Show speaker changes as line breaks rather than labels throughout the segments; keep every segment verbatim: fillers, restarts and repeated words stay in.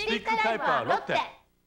ビッグタイプはロッテ。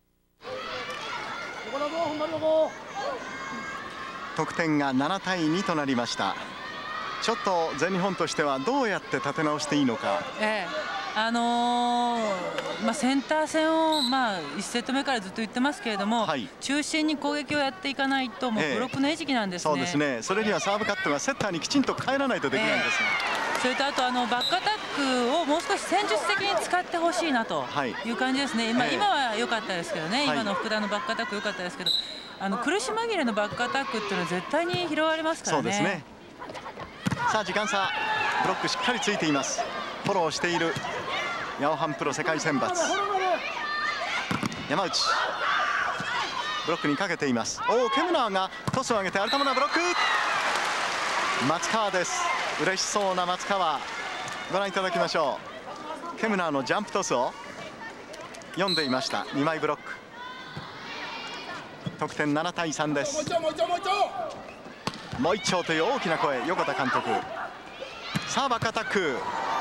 得点がななたいにとなりました。ちょっと全日本としてはどうやって立て直していいのか。
ええあのーまあ、センター戦を、まあ、いちセット目からずっと言ってますけれども、はい、中心に攻撃をやっていかないともうブロックの餌食なんですね、
ええ、そうですね。それにはサーブカットがセッターにきちんと返らないとできないんですが、
ええ、それとあとあのバックアタックをもう少し戦術的に使ってほしいなという感じですね、はい、今, 今は良かったですけどね、はい、今の福田のバックアタック良かったですけど、あの苦し紛れのバックアタックっていうのは絶対に拾われますからね。そうですね。
さあ時間差、ブロックしっかりついています。フォローしているヤオハンプロ世界選抜山内、ブロックにかけています。おお、ケムナーがトスを上げてアルタムナブロック、松川です。嬉しそうな松川、ご覧いただきましょう。ケムナーのジャンプトスを読んでいました。にまいブロック、得点ななたいさんです。もう一丁という大きな声、横田監督。さあバックアタック、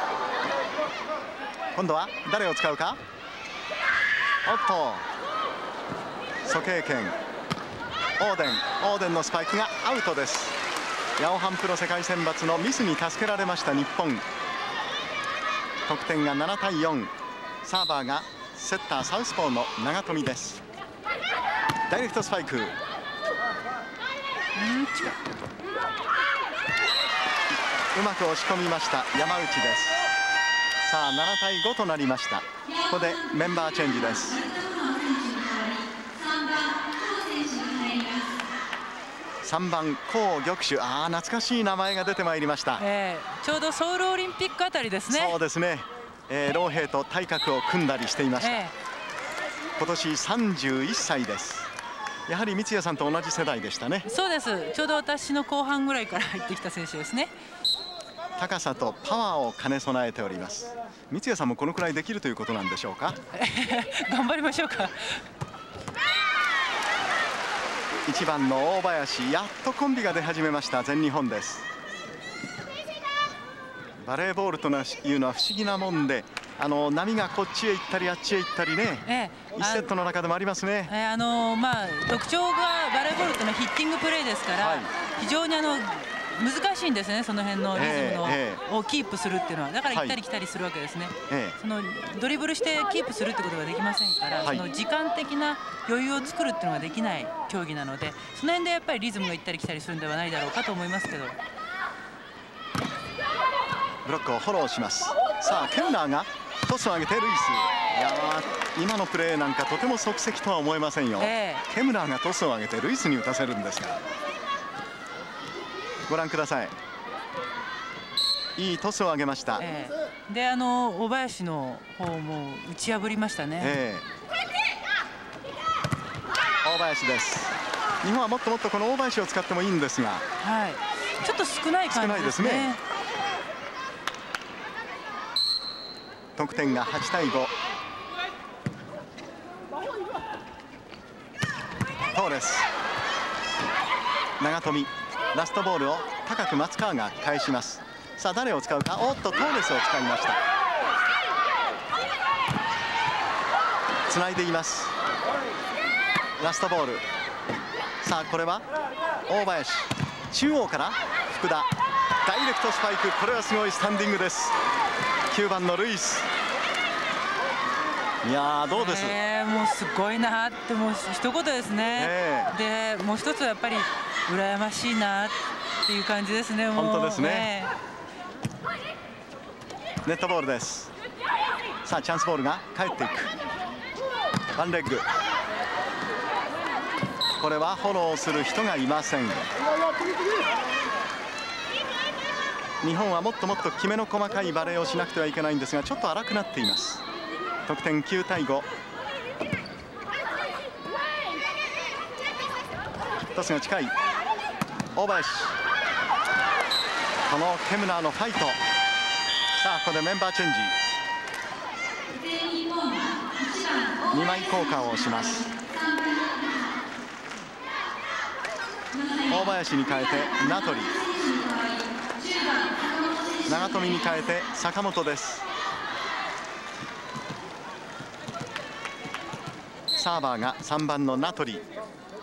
今度は誰を使うか。おっと、蘇慶健、オーデン、オーデンのスパイクがアウトです。ヤオハンプロ世界選抜のミスに助けられました日本。得点がななたいよん。サーバーがセッターサウスポーの長富です。ダイレクトスパイク、うん、近い、うまく押し込みました山内です。さあななたいごとなりました。ここでメンバーチェンジです。さんばん高玉手、ああ懐かしい名前が出てまいりました、
えー、ちょうどソウルオリンピックあたりですね。
そうですね、えー、老兵と体格を組んだりしていました、えー、今年さんじゅういっさいです。やはり三谷さんと同じ世代でしたね。
そうです、ちょうど私の後半ぐらいから入ってきた選手ですね。
高さとパワーを兼ね備えております。三谷さんもこのくらいできるということなんでしょうか。
頑張りましょうか。
いちばんの大林、やっとコンビが出始めました全日本です。バレーボールというのは不思議なもんで、あの波がこっちへ行ったりあっちへ行ったりね、ええ、いちセットの中でもありますね。
えーあのーまあ、特徴がバレーボールというのはヒッティングプレーですから、はい、非常にあの難しいんですね、その辺のリズムの、えーえー、をキープするっていうのは。だから行ったり来たりするわけですね、はい、そのドリブルしてキープするってことができませんから、はい、その時間的な余裕を作るっていうのができない競技なので、その辺でやっぱりリズムが行ったり来たりするんではないだろうかと思いますけど。
ブロックをフォローします。さあケンナーがトスを上げてルイス、いや今のプレーなんかとても即席とは思えませんよ、えー、ケムナーがトスを上げてルイスに打たせるんですが、ご覧ください。いいトスを上げました、え
ー、であの大林の方も打ち破りましたね、え
ー、大林です。日本はもっともっとこの大林を使ってもいいんですが、
はい、ちょっと少ない感じですね。
得点がはちたいご。トーレス、長富、ラストボールを高く松川が返します。さあ誰を使うか。おっとトーレスを使いました。つないでいます。ラストボール。さあこれは大林、中央から福田、ダイレクトスパイク、これはすごいスタンディングです。きゅうばんのルイス、いやどうです、
えー、もうすごいなってもう一言ですね、えー、でもう一つはやっぱり羨ましいなっていう感じですね。もう
本当ですね、えー、ネットボールです。さあチャンスボールが返っていく。ワンレッグ、これはフォローする人がいません。日本はもっともっときめの細かいバレーをしなくてはいけないんですが、ちょっと荒くなっています。得点きゅうたいご。トスが近い大林、このケムナーのファイト。さあここでメンバーチェンジ、にまい交換をします。大林に変えて名取、長富に変えて坂本です。 サーバーがさんばんのナトリ。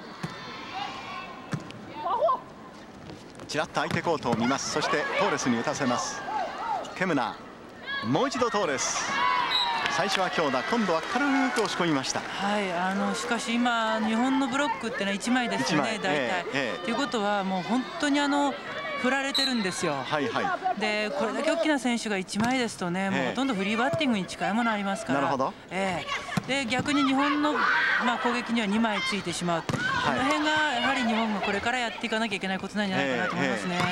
ちらっと相手コートを見ます。そしてトーレスに打たせます。ケムナー、もう一度トーレス。最初は強打、今度は軽く押し込みました。
はい、あのしかし今日本のブロックってのはいちまいですよね、大体。えーえー、ということはもう本当にあの振られてるんですよ。はいはい。でこれだけ大きな選手がいちまいですとね、もうほとんどフリーバッティングに近いものありますから。なるほど。えー、で逆に日本のまあ攻撃にはにまいついてしまう。はい、この辺がやはり日本がこれからやっていかなきゃいけないことなんじゃないかなと思いますね。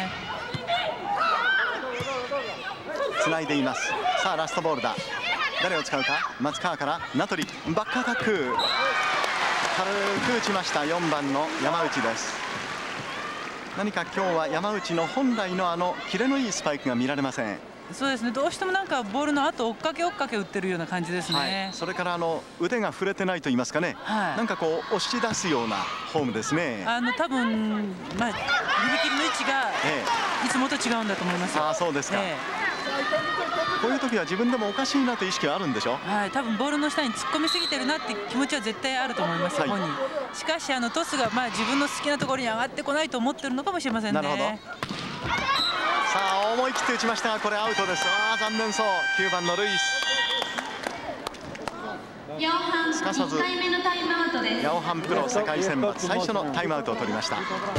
つないでいます。さあラストボールだ。誰を使うか。松川から名取、バックアタック、軽く打ちました。よんばんの山内です。何か今日は山内の本来のあのキレのいいスパイクが見られません。
そうですね、どうしてもなんかボールの後追っかけ追っかけ打ってるような感じですね。はい、
それからあの腕が触れてないと言いますかね、はい、なんかこう押し出すようなフォームですね。
あの多分まあ指切りの位置がいつもと違うんだと思います。
ええ、ああそうですか。ええ、こういう時は自分でもおかしいなという意識はあるんでしょ。
はい、多分ボールの下に突っ込みすぎてるなって気持ちは絶対あると思います、はい、本人。しかしあのトスがまあ自分の好きなところに上がってこないと思ってるのかもしれませんね。なるほど。
さあ思い切って打ちましたがこれアウトです。ああ残念そう。きゅうばんのルイス、すかさずヤオハンプロ世界選抜最初のタイムアウトを取りました。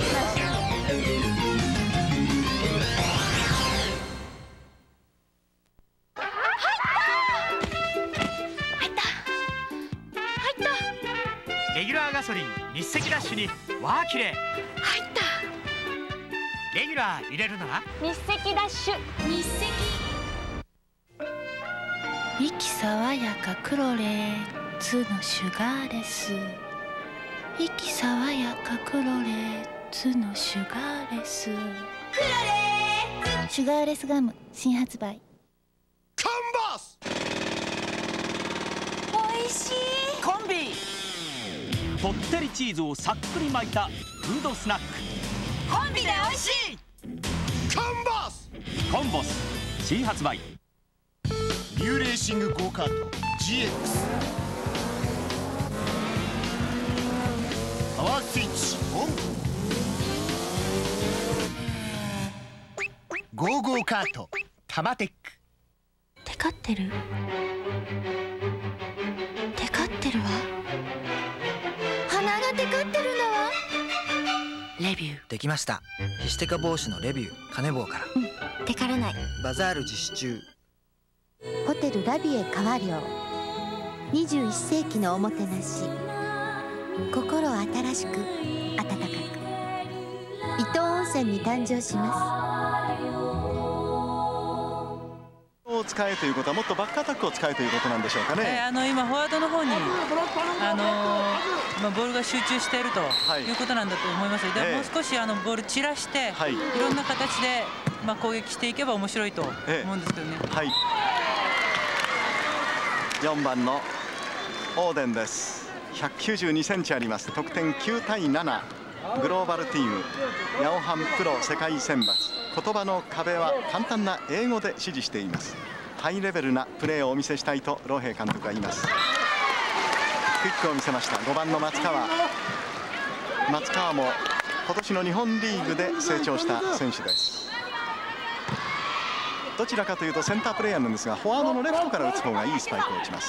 レギュラーガソリン日赤ダッシュにわーキレ入った。レギュラー入れるなら
日赤ダッシュ。日赤息爽やかクロレーツのシュガーレス。息爽やかクロレーツのシュガーレス。クロレーシュガーレスガム新発売。
カンバス
おいしい。
コンビこってりチーズをさっくり巻いたフードスナック。
コンビでおいしい。
カンバス
コンボス新発売。
ニューレーシングゴーカート ジーエックス パワースイッチオン。ゴーゴーカートタマテック。
テカってるテカってるわ。鼻がテカってるんだわ。レビュー
できました。ヒシテカ防止のレビューカネボウから。
うん、テカらない。
バザール実施中。
ホテルラビエ川寮。にじゅういっせいきのおもてなし。心新しく温かく。伊東温泉に誕生します。
を使えということはもっとバックアタックを使えということなんでしょうかね。
えー、あの今フォワードの方にあのー、まあボールが集中しているということなんだと思います。はい、でもう少しあのボール散らして、はい、いろんな形でまあ攻撃していけば面白いと思うんですけどね。
はい、よんばんのオーデンです。ひゃくきゅうじゅうにセンチあります。得点きゅうたいなな。グローバルティームヤオハンプロ世界選抜。言葉の壁は簡単な英語で指示しています。ハイレベルなプレーをお見せしたいとローヘイ監督は言います。クイックを見せました。ごばんの松川。松川も今年の日本リーグで成長した選手です。どちらかというとセンタープレーヤーなんですがフォワードのレフトから打つ方がいいスパイクを打ちます。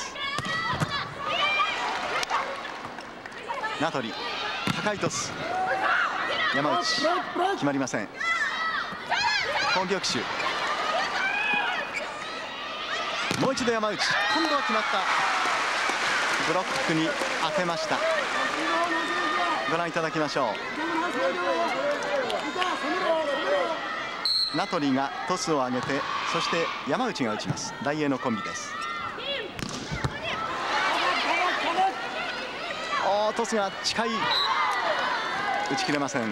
名取高いトス。山内決まりません。攻撃手もう一度山内。今度は決まった。ブロックに当てました。ご覧いただきましょう。名取がトスを上げてそして山内が打ちます。大英のコンビです。おートスが近い。打ち切れません。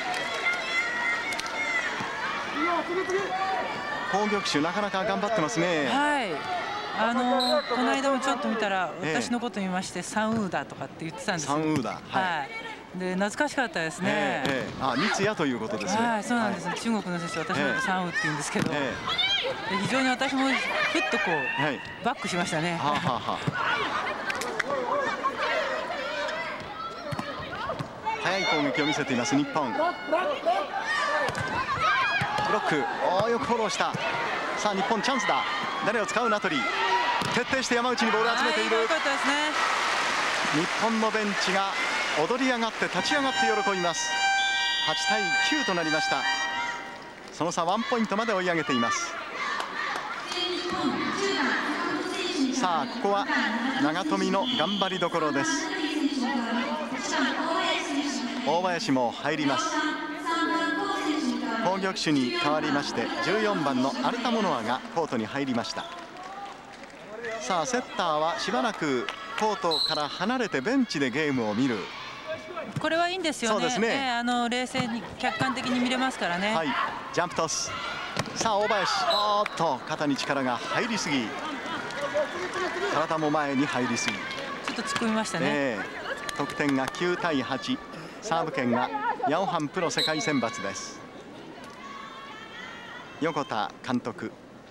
攻撃手なかなか頑張ってますね。
はい、あのー、この間もちょっと見たら私のこと見まして、ええ、サンウーダとかって言ってたんですよ。
サンウーダ、はい、
はい、で懐かしかったですね。え
ええ、あ、三谷ということですね。
はい、そうなんです、はい、中国の選手、私のことサンウーって言うんですけど、ええ、で非常に私もふっとこう、はい、バックしましたね。はあはあはあ、
速い攻撃を見せています日本。ブロック、おー、よくフォローした。さあ日本チャンスだ。誰を使う名取。徹底して山内にボールを集めている。
良かったですね。
日本のベンチが踊り上がって立ち上がって喜びます。はちたいきゅうとなりました。その差ワンポイントまで追い上げています。さあここは長富の頑張りどころです。大林も入ります。攻撃手に変わりましてじゅうよんばんのアルタモノアがコートに入りました。さあセッターはしばらくコートから離れてベンチでゲームを見る。
これはいいんですよね。そうですね、えー、あの冷静に客観的に見れますからね。
はい、ジャンプトス。さあ大林、おーっと肩に力が入りすぎ、体も前に入りすぎ、
ちょっと突っ込みましたね。
えー、得点がきゅうたいはち、サーブ権がヤオハンプロ世界選抜です。横田監督。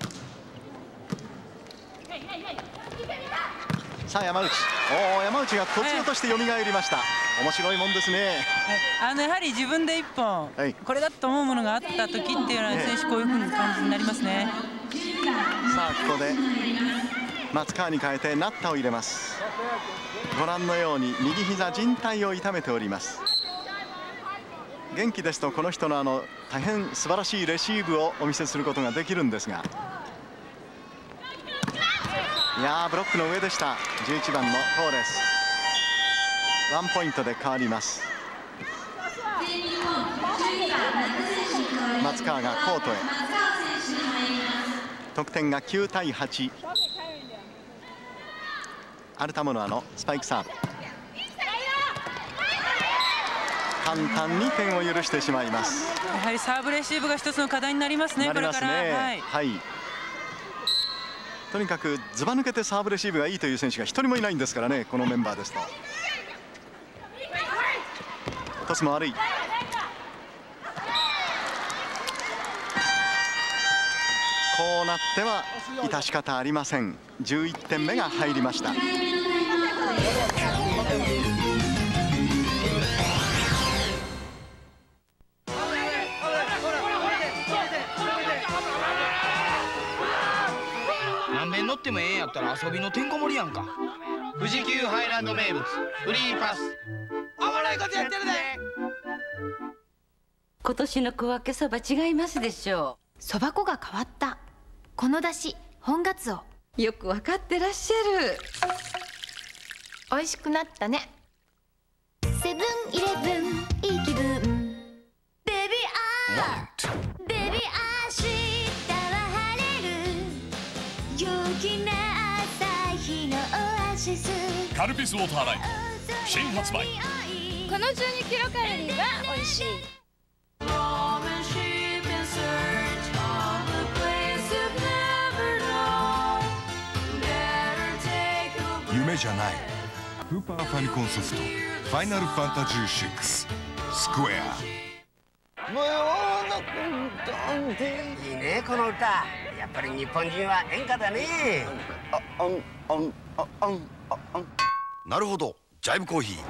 さあ山内、おお山内が突如として蘇りました。面白いもんですね。
あのやはり自分で一本、はい、これだと思うものがあった時っていうのは選手こういう風な感じになりますね。
さあここで松川に変えてナッタを入れます。ご覧のように右膝靭帯を痛めております。元気ですとこの人のあの大変素晴らしいレシーブをお見せすることができるんですが、いやーブロックの上でした。じゅういちばんのトーレス、ワンポイントで変わります。松川がコートへ。得点がきゅうたいはち。アルタモノアのスパイクサーブ、簡単に点を許してしまいます。
やはりサーブレシーブが一つの課題になりますね。
なりますね。
これから、はい、
はい、とにかくずば抜けてサーブレシーブがいいという選手が一人もいないんですからね、このメンバーですと。トスも悪い。こうなっては致し方ありません。じゅういってんめが入りました。
何遍乗ってもええんやったら遊びのてんこ盛りやんか。富士急ハイランド名物フリーパス。あわないことやってるで。
今年の小分けそば違いますでしょう。
そば粉が変わった。このだし本ガツオ。
よくわかってらっしゃる。
美味しくなったね。セブンイレブンいい気分。ベビーアーベビーアーしたら晴れる。陽気な朝日のオアシス。
カルピスウォーターライト新発売。
このじゅうにキロカロリーは美味しい。
夢じゃない。スーパーファミコンソフトファイナルファンタジーシックススクエア。
いいねこの歌。やっぱり日本人は演歌だね。あ、うんうんあうんあうん
なるほど、ジャイブコーヒー。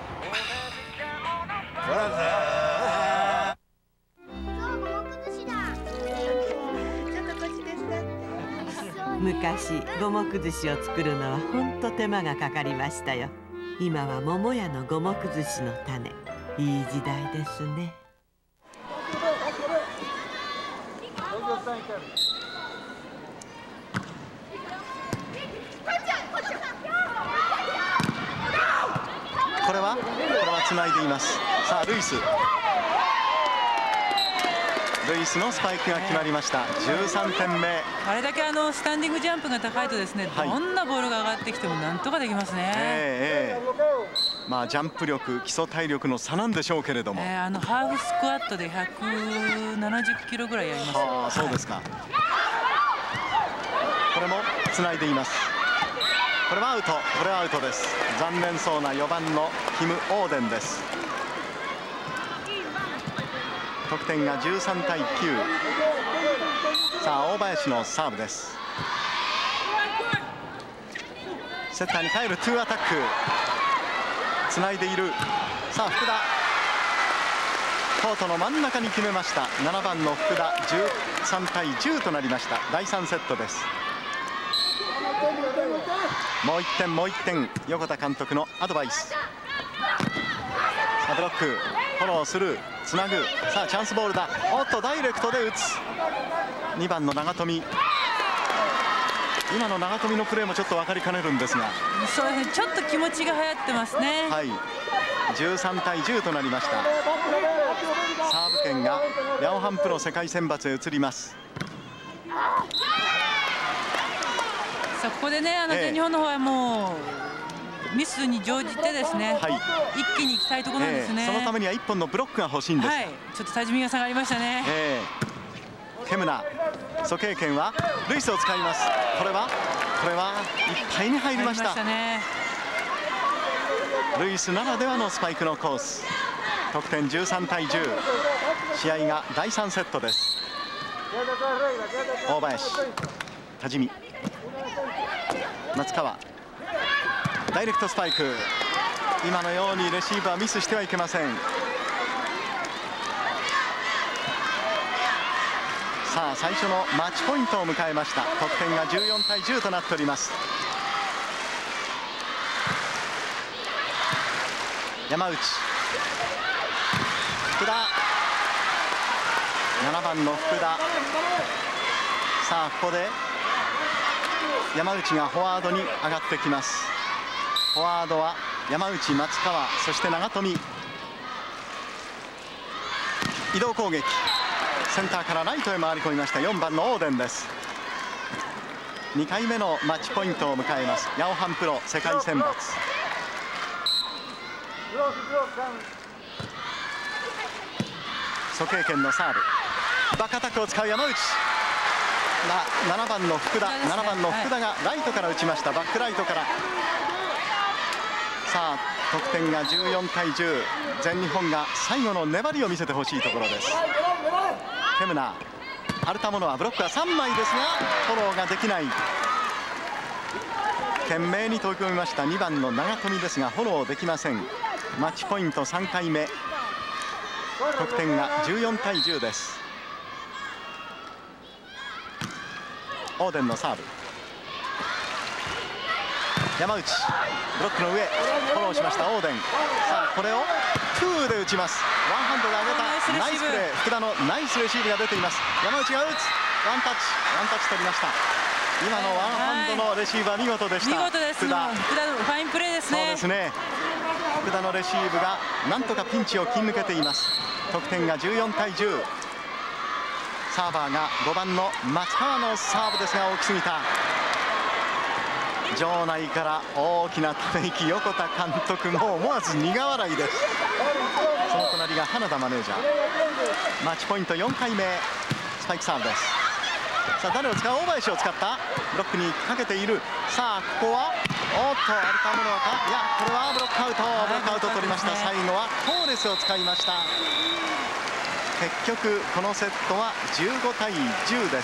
昔五目寿司を作るのはほんと手間がかかりましたよ。今は桃屋の五目寿司の種、いい時代ですね。
これはこれはつないでいます。さあルイスルイスのスパイクが決まりました。じゅうさんてんめ。
あれだけあのスタンディングジャンプが高いとですね、はい、どんなボールが上がってきてもなんとかできますね。
えーえー、まあジャンプ力、基礎体力の差なんでしょうけれども、
えー、あのハーフスクワットでひゃくななじゅっキロぐらいやります。
はあ、そうですか。これもつないでいます。これはアウト。これはアウトです。残念そうなよばんのキム・オーデンです。得点がじゅうさんたいきゅう。さあ大林のサーブです。セッターに帰るトゥーアタック。つないでいる。さあ福田コートの真ん中に決めました。ななばんの福田、じゅうさんたいじゅうとなりました。だいさんセットです。もういってんもういってん、横田監督のアドバイス。さあブロック、フォローする、つなぐ、さあチャンスボールだ。おっとダイレクトで打つ。にばんの長富、今の長富のプレーもちょっと分かりかねるんですが、
そうですね、ちょっと気持ちが流行ってますね。
はい、じゅうさんたいじゅうとなりました。サーブ権がヤオハンプロ世界選抜へ移ります。
さあここでね、あの全日本の方はもうミスに乗じてですね、はい、一気にいきたいところなんですね、
えー、そのためにはいっぽんのブロックが欲しいんです。はい、
ちょっと多治見が下がりましたね。
えー、ケムナ、蘇経験はルイスを使います。これはこれはいっぱいに入りました。
入りましたね。
ルイスならではのスパイクのコース。得点じゅうさんたいじゅう、試合がだいさんセットです。大林、多治見、松川、ダイレクトスパイク。今のようにレシーブはミスしてはいけません。さあ最初のマッチポイントを迎えました。得点がじゅうよんたいじゅうとなっております。山内、福田、ななばんの福田。さあここで山内がフォワードに上がってきます。フォワードは山内、松川、そして長富。移動攻撃、センターからライトへ回り込みました。よんばんのオーデンです。にかいめのマッチポイントを迎えます。ヤオハンプロ世界選抜。蘇経験のサーブ、バックアタックを使う山内。ななばんの福田、ななばんの福田がライトから打ちました。バックライトから。さあ得点がじゅうよんたいじゅう、全日本が最後の粘りを見せてほしいところです。ケムナー、アルタモノはブロックはさんまいですがフォローができない。懸命に飛び込みましたにばんの長富ですがフォローできません。マッチポイントさんかいめ、得点がじゅうよんたいじゅうです。オーデンのサーブ、山内、ブロックの上、フォローしましたオーデン。さあこれをツーで打ちます。ワンハンドで上げたナイスプレー、福田のナイスレシーブが出ています。山内が打つ、ワンタッチ、ワンタッチ取りました。今のワンハンドのレシーブは見事でした。
見事です。福田、福田のファインプレーですね。
そうですね、福田のレシーブがなんとかピンチを切り抜けています。得点がじゅうよんたいじゅう。サーバーがごばんの松川のサーブですが大きすぎた。場内から大きなため息、横田監督も思わず苦笑いです。その隣が花田マネージャー。マッチポイントよんかいめ、スパイクサーブです。さあ誰を使う、大林を使った。ブロックにかけている。さあここはおっとアルタモノか、いやこれはブロックアウト、ブロックアウト取りました。最後はトーレスを使いました。結局このセットはじゅうごたいじゅうです。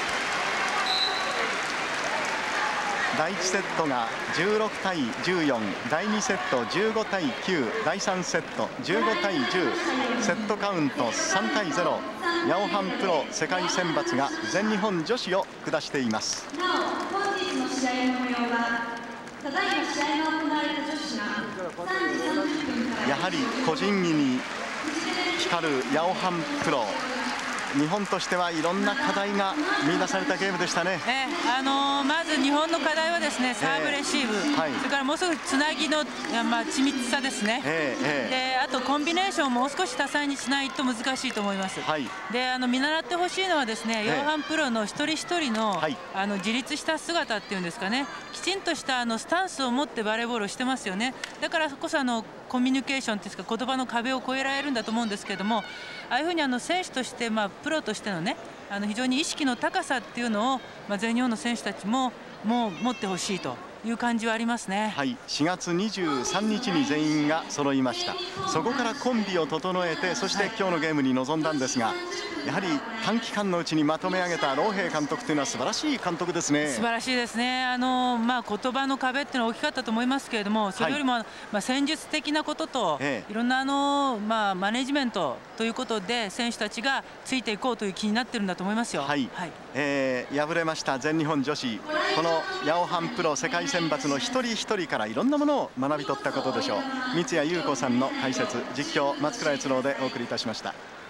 だいいちセットがじゅうろくたいじゅうよん、だいにセットじゅうごたいきゅう、だいさんセットじゅうごたいじゅう、セットカウントさんたいゼロ。ヤオハンプロ世界選抜が全日本女子を下しています。
なお本日の試合の模様はただいま試合が行われた女子がさんじさんじゅっぷんから
やはり個人技に光るヤオハンプロ、日本としてはいろんな課題が見出されたゲームでしたね。
えーあのー、まず日本の課題はですね、サーブレシーブ、えーはい、それからもうすぐつなぎの、まあ、緻密さですね、えーえー、であとコンビネーションをもう少し多彩にしないと難しいと思います、はい、であの見習ってほしいのはですね、ヤオハンプロの一人一人の、はい、あの自立した姿っていうんですかね、きちんとしたあのスタンスを持ってバレーボールをしてますよね。だからこそあのコミュニケーションというか言葉の壁を越えられるんだと思うんですけども、ああいうふうにあの選手として、まあ、プロとしてのね、あの非常に意識の高さっていうのを、まあ、全日本の選手たちももう持ってほしいという感じはありますね。
はい、しがつにじゅうさんにちに全員が揃いました。そこからコンビを整えて、そして今日のゲームに臨んだんですが、やはり短期間のうちにまとめ上げた郎平監督というのは素晴らしい監督ですね。
素晴らしいですね。あのまあ言葉の壁っていうのは大きかったと思いますけれども、それよりも、はい、まあ戦術的なことと、ええ、いろんなあのまあマネジメントということで選手たちがついていこうという気になってるんだと思いますよ。
はい、はい、えー、敗れました全日本女子、このヤオハンプロ世界選抜の一人一人からいろんなものを学び取ったことでしょう。三谷裕子さんの解説、実況松倉悦郎でお送りいたしました。